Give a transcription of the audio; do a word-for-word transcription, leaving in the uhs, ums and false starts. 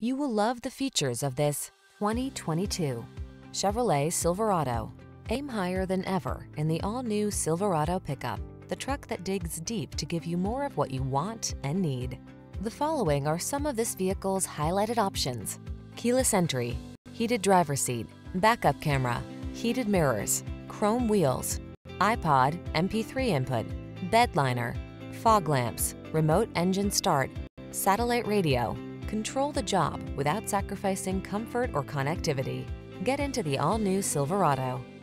You will love the features of this twenty twenty-two Chevrolet Silverado. Aim higher than ever in the all-new Silverado pickup, the truck that digs deep to give you more of what you want and need. The following are some of this vehicle's highlighted options: keyless entry, heated driver's seat, backup camera, heated mirrors, chrome wheels, iPod M P three input, bed liner, fog lamps, remote engine start, satellite radio. Control the job without sacrificing comfort or connectivity. Get into the all-new Silverado.